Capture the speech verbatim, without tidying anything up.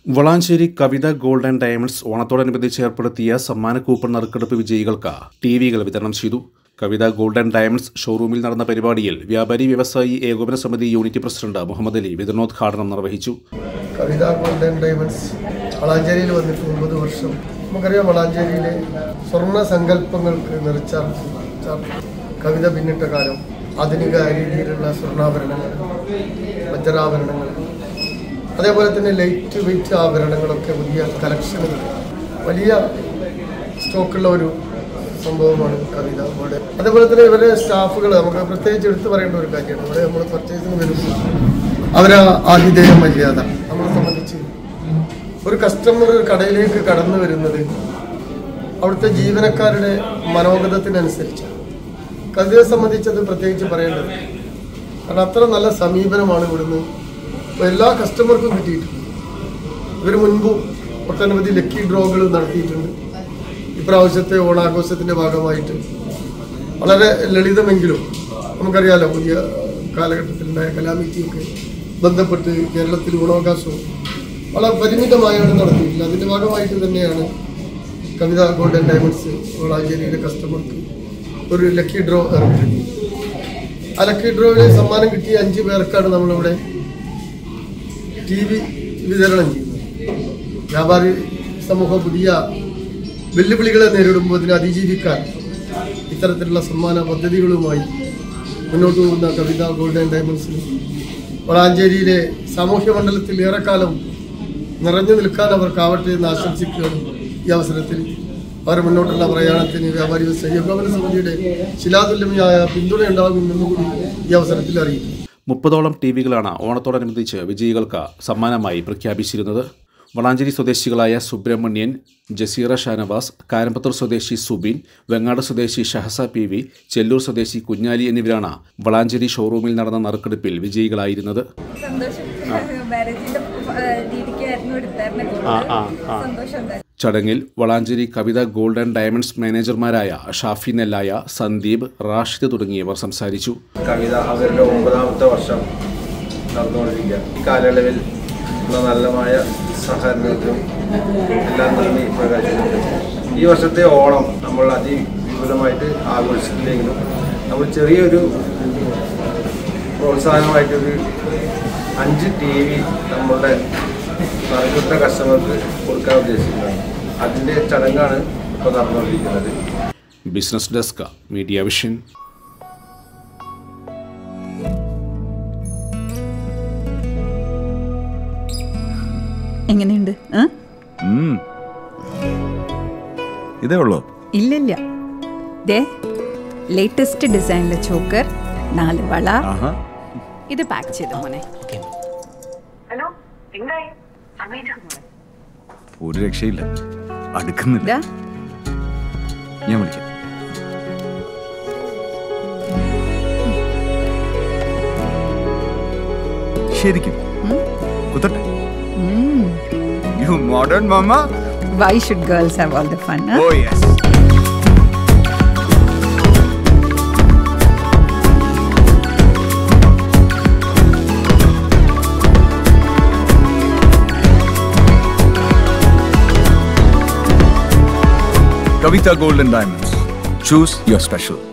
Valanchery Kavitha gold and diamonds ഓണത്തോടനുബന്ധിച്ച് ഏർപ്പെടുത്തിയ സമ്മാന കൂപ്പൺ നറുക്കെടുപ്പ് വിജയികൾക്ക് ടി വികൾ വിതരണം ചെയ്തു. കവിത ഗോൾഡ് ആൻഡ് ഡയമണ്ട്സ് ഷോറൂമിൽ നടന്ന പരിപാടിയിൽ വ്യാപാരി വ്യവസായി ഏകോപന സമിതി യൂണിറ്റ് പ്രസിഡന്റ് മുഹമ്മദ് അലി വിതരണോദ്ഘാടനം നിർവഹിച്ചു. കവിത ഗോൾഡ് ആൻഡ് ഡയമണ്ട്സ് വളാഞ്ചേരിയിൽ വന്നിട്ട് ഒമ്പത് വർഷം. നമുക്കറിയാം, വളാഞ്ചേരിയിലെ സ്വർണ്ണ സങ്കല്പങ്ങൾക്ക് നിറച്ച കവിത പിന്നിട്ട കാലം. ആധുനിക രീതിയിലുള്ള സ്വർണ്ണാഭരണങ്ങൾ, വജ്രാഭരണങ്ങൾ, അതേപോലെ തന്നെ ലൈറ്റ് വെയിറ്റ് ആഭരണങ്ങളൊക്കെ പുതിയ കളക്ഷനുകൾ, വലിയ സ്റ്റോക്കുള്ള ഒരു സംഭവമാണ് കവിത അവിടെ. അതേപോലെ തന്നെ ഇവരുടെ സ്റ്റാഫുകൾ നമുക്ക് പ്രത്യേകിച്ച് എടുത്തു പറയേണ്ട ഒരു കാര്യമാണ്. ഇവിടെ നമ്മൾ പർച്ചേസിന് വരുമ്പോൾ അവരെ ആതിഥേയ മര്യാദ നമ്മളെ സംബന്ധിച്ച് ഒരു കസ്റ്റമർ കടയിലേക്ക് കടന്നു വരുന്നത് അവിടുത്തെ ജീവനക്കാരുടെ മനോഗതത്തിനനുസരിച്ച്. കവിതയെ സംബന്ധിച്ചത് പ്രത്യേകിച്ച് പറയേണ്ടത്, കാരണം അത്ര നല്ല സമീപനമാണ് ഇവിടുന്ന് എല്ലാ കസ്റ്റമർക്കും കിട്ടിയിട്ടുണ്ട്. ഇവർ മുൻപും ഒട്ടനവധി ലക്കി ഡ്രോകൾ നടത്തിയിട്ടുണ്ട്. ഇപ്രാവശ്യത്തെ ഓണാഘോഷത്തിൻ്റെ ഭാഗമായിട്ട് വളരെ ലളിതമെങ്കിലും നമുക്കറിയാലോ, പുതിയ കാലഘട്ടത്തിലുണ്ടായ കലാമിറ്റിയൊക്കെ ബന്ധപ്പെട്ട് കേരളത്തിൽ ഓണാഘോഷവും വളരെ പരിമിതമായാണ് നടത്തിയിട്ടില്ല. അതിൻ്റെ ഭാഗമായിട്ട് തന്നെയാണ് കവിത ഗോൾഡ് ആൻഡ് ഡയമണ്ട്സ് വളാഞ്ചേരിയിലെ കസ്റ്റമർക്ക് ഒരു ലക്കി ഡ്രോ ഇറക്കിയിട്ടുണ്ട്. ആ ലക്കി ഡ്രോയിൽ സമ്മാനം കിട്ടിയ അഞ്ച് പേർക്കാണ് നമ്മളിവിടെ ടി വി വിതരണം ചെയ്യുന്നത്. വ്യാപാരി സമൂഹം പുതിയ വെല്ലുവിളികളെ നേരിടുമ്പോൾ അതിനെ അതിജീവിക്കാൻ ഇത്തരത്തിലുള്ള സമ്മാന പദ്ധതികളുമായി മുന്നോട്ട് പോകുന്ന കവിത ഗോൾഡ് ആൻഡ് ഡയമണ്ട്സിന് വളാഞ്ചേരിയിലെ സാമൂഹ്യ മണ്ഡലത്തിൽ ഏറെക്കാലം നിറഞ്ഞു നിൽക്കാൻ അവർക്കാവട്ടെ എന്ന് ആശംസിക്കുകയാണ്. ഈ അവസരത്തിൽ അവർ മുന്നോട്ടുള്ള പ്രയാണത്തിന് വ്യാപാരി വ്യവസായി ഏകോപന സമിതിയുടെ ശിലാതുല്യമായ പിന്തുണ ഉണ്ടാകുമെന്നും കൂടി ഈ അവസരത്തിൽ അറിയിക്കുന്നു. മുപ്പതോളം ടി വികളാണ് ഓണത്തോടനുബന്ധിച്ച് വിജയികൾക്ക് സമ്മാനമായി പ്രഖ്യാപിച്ചിരുന്നത്. വളാഞ്ചേരി സ്വദേശികളായ സുബ്രഹ്മണ്യൻ, ജസീറ ഷാനവാസ്, കാരമ്പത്തൂർ സ്വദേശി സുബിൻ, വെങ്ങാട് സ്വദേശി ഷഹസ പി വി, ചെല്ലൂർ സ്വദേശി കുഞ്ഞാലി എന്നിവരാണ് വളാഞ്ചേരി ഷോറൂമിൽ നടന്ന നറുക്കെടുപ്പിൽ വിജയികളായിരുന്നത്. ചടങ്ങിൽ Valanchery Kavitha gold and diamonds മാനേജർമാരായ ഷാഫി നെല്ലായ, സന്ദീപ്, റാഷിദ് തുടങ്ങിയവർ സംസാരിച്ചു. കവിത അവരുടെ ഒമ്പതാമത്തെ വർഷം നടന്നുകൊണ്ടിരിക്കുക. ഈ കാലയളവിൽ നല്ലമായ സഹകരണത്തിനും എല്ലാം നന്ദി പ്രകാശിച്ചിട്ടുണ്ട്. ഈ വർഷത്തെ ഓണം നമ്മൾ അതിവിപുലമായിട്ട് ആഘോഷിച്ചില്ലെങ്കിലും നമ്മൾ ചെറിയൊരു പ്രോത്സാഹനമായിട്ടൊരു അഞ്ച് ടി വി നമ്മളുടെ നറുക്കെടുത്ത കസ്റ്റമർക്ക് കൊടുക്കാൻ ഉദ്ദേശിക്കുന്നത്. അതിൻ്റെ ചടങ്ങാണ് ഇപ്പോൾ നടന്നുകൊണ്ടിരിക്കുന്നത്. Business desk, media vision. എങ്ങനെയുണ്ട്? ഇതേ ഉള്ളൂ? ഇല്ലില്ല, ദേ ലേറ്റസ്റ്റ് ഡിസൈനിലെ ചോക്കർ, നാല് വള. ഇത് പാക്ക് ചെയ്ത മോനെ. ഒരു രക്ഷയില്ല, അടുക്കുന്നില്ല. ഞാൻ വിളിക്കാം. ശരിക്കും കുത്തട്ടെ? You modern mama? Why should girls have all the fun? Huh? Oh yes. Kavita Gold and Diamonds. Choose your special.